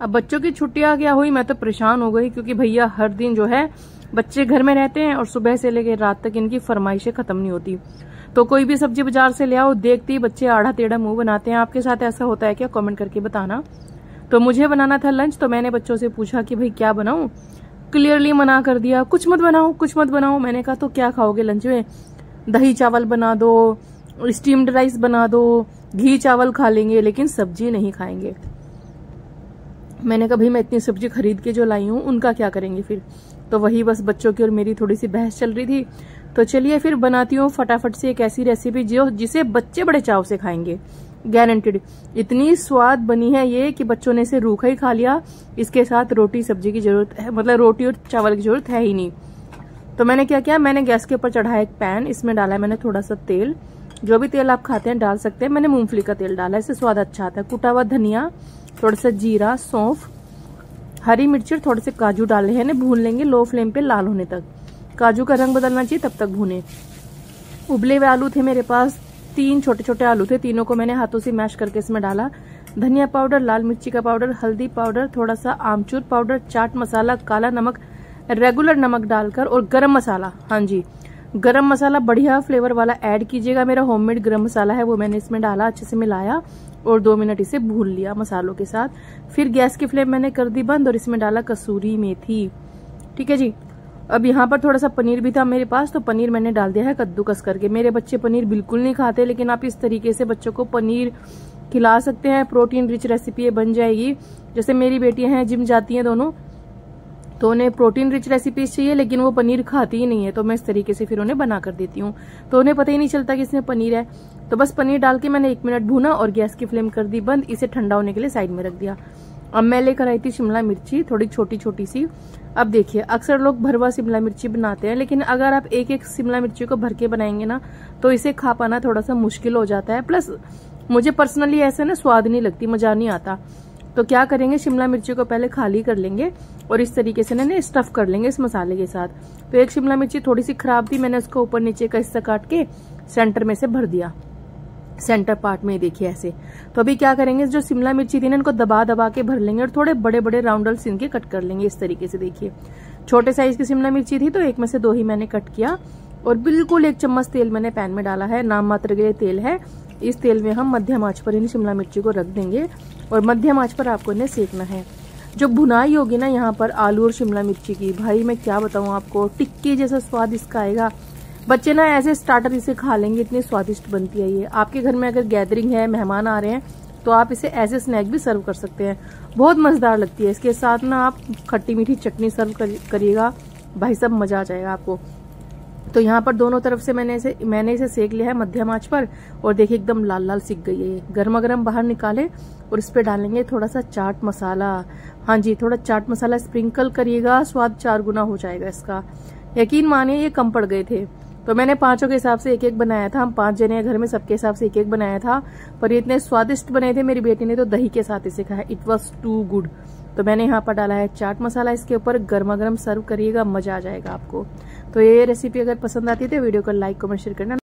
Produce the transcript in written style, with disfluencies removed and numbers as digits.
अब बच्चों की छुट्टियां क्या हुई, मैं तो परेशान हो गई, क्योंकि भैया हर दिन जो है बच्चे घर में रहते हैं और सुबह से लेकर रात तक इनकी फरमाइशें खत्म नहीं होती। तो कोई भी सब्जी बाजार से ले आओ, देखते ही बच्चे आड़ा टेढ़ा मुंह बनाते हैं। आपके साथ ऐसा होता है क्या? कमेंट करके बताना। तो मुझे बनाना था लंच, तो मैंने बच्चों से पूछा कि भाई क्या बनाऊं। क्लियरली मना कर दिया, कुछ मत बनाओ, कुछ मत बनाओ। मैंने कहा तो क्या खाओगे लंच में? दही चावल बना दो, स्टीम्ड राइस बना दो, घी चावल खा लेंगे, लेकिन सब्जी नहीं खाएंगे। मैंने कहा भाई मैं इतनी सब्जी खरीद के जो लाई हूं उनका क्या करेंगे फिर? तो वही बस बच्चों की और मेरी थोड़ी सी बहस चल रही थी। तो चलिए फिर बनाती हूँ फटाफट से एक ऐसी रेसिपी जिसे बच्चे बड़े चाव से खाएंगे, गारंटेड। इतनी स्वाद बनी है ये कि बच्चों ने इसे रूखा ही खा लिया। इसके साथ रोटी सब्जी की जरूरत है, मतलब रोटी और चावल की जरूरत है ही नहीं। तो मैंने क्या किया, मैंने गैस के ऊपर चढ़ाया एक पैन, इसमें डाला मैंने थोड़ा सा तेल। जो भी तेल आप खाते हैं डाल सकते हैं, मैंने मूंगफली का तेल डाला, इससे स्वाद अच्छा आता है। कुटा हुआ धनिया, थोड़ा सा जीरा, सौंफ, हरी मिर्ची और थोड़े से काजू डाले हैं, भून लेंगे लो फ्लेम पे लाल होने तक। काजू का रंग बदलना चाहिए तब तक भूने। उबले हुए आलू थे मेरे पास, 3 छोटे छोटे आलू थे, तीनों को मैंने हाथों से मैश करके इसमें डाला। धनिया पाउडर, लाल मिर्ची का पाउडर, हल्दी पाउडर, थोड़ा सा आमचूर पाउडर, चाट मसाला, काला नमक, रेगुलर नमक डालकर, और गरम मसाला, हाँ जी गरम मसाला बढ़िया फ्लेवर वाला ऐड कीजिएगा। मेरा होममेड गरम मसाला है, वो मैंने इसमें डाला, अच्छे से मिलाया और 2 मिनट इसे भून लिया मसालों के साथ। फिर गैस की फ्लेम मैंने कर दी बंद और इसमें डाला कसूरी मेथी। ठीक है जी। अब यहाँ पर थोड़ा सा पनीर भी था मेरे पास, तो पनीर मैंने डाल दिया है कद्दूकस करके। मेरे बच्चे पनीर बिल्कुल नहीं खाते, लेकिन आप इस तरीके से बच्चों को पनीर खिला सकते हैं। प्रोटीन रिच रेसिपी बन जाएगी। जैसे मेरी बेटियां हैं, जिम जाती हैं दोनों, तो उन्हें प्रोटीन रिच रेसिपीज चाहिए, लेकिन वो पनीर खाती ही नहीं है। तो मैं इस तरीके से फिर उन्हें बना कर देती हूँ, तो उन्हें पता ही नहीं चलता कि इसमें पनीर है। तो बस पनीर डाल के मैंने 1 मिनट भूना और गैस की फ्लेम कर दी बंद। इसे ठंडा होने के लिए साइड में रख दिया। अब मैं लेकर आई थी शिमला मिर्ची, थोड़ी छोटी छोटी सी। अब देखिए, अक्सर लोग भरवा शिमला मिर्ची बनाते हैं, लेकिन अगर आप एक एक शिमला मिर्ची को भर के बनाएंगे ना, तो इसे खा पाना थोड़ा सा मुश्किल हो जाता है। प्लस मुझे पर्सनली ऐसे ना स्वाद नहीं लगती, मजा नहीं आता। तो क्या करेंगे, शिमला मिर्ची को पहले खाली कर लेंगे और इस तरीके से ना स्टफ कर लेंगे इस मसाले के साथ। तो एक शिमला मिर्ची थोड़ी सी खराब थी, मैंने उसको ऊपर नीचे का हिस्सा काट के सेंटर में से भर दिया, सेंटर पार्ट में देखिए ऐसे। तो अभी क्या करेंगे, जो शिमला मिर्ची थी ना, इनको दबा दबा के भर लेंगे और थोड़े बड़े बड़े राउंडल्स इनके कट कर लेंगे इस तरीके से। देखिए छोटे साइज की शिमला मिर्ची थी, तो एक में से 2 ही मैंने कट किया। और बिल्कुल 1 चम्मच तेल मैंने पैन में डाला है, नाम मात्र के लिए तेल है। इस तेल में हम मध्यम आंच पर इन शिमला मिर्ची को रख देंगे और मध्यम आंच पर आपको इन्हें सेकना है। जो भुनाई होगी ना यहाँ पर आलू और शिमला मिर्ची की, भाई मैं क्या बताऊं आपको, टिक्की जैसा स्वाद इसका आएगा। बच्चे ना ऐसे स्टार्टर इसे खा लेंगे, इतनी स्वादिष्ट बनती है ये। आपके घर में अगर गैदरिंग है, मेहमान आ रहे हैं, तो आप इसे ऐसे स्नैक भी सर्व कर सकते हैं। बहुत मजेदार लगती है। इसके साथ ना आप खट्टी मीठी चटनी सर्व करिएगा, भाई साहब मजा आ जाएगा आपको। तो यहाँ पर दोनों तरफ से मैंने इसे सेक लिया है मध्यम आंच पर, और देखिए एकदम लाल लाल सिक गई है ये। गर्मा गर्म बाहर निकाले और इस पे डालेंगे थोड़ा सा चाट मसाला। हाँ जी, थोड़ा चाट मसाला स्प्रिंकल करिएगा, स्वाद 4 गुना हो जाएगा इसका। यकीन मानिए ये कम पड़ गए थे, तो मैंने 5 के हिसाब से 1 बनाया था। हम 5 जने हैं घर में, सबके हिसाब से 1 बनाया था, पर ये इतने स्वादिष्ट बने थे। मेरी बेटी ने तो दही के साथ इसे खाया, इट वॉज टू गुड। तो मैंने यहाँ पर डाला है चाट मसाला इसके ऊपर। गर्मा गर्म सर्व करिएगा, मजा आ जाएगा आपको। तो ये रेसिपी अगर पसंद आती है तो वीडियो को लाइक कमेंट शेयर करना।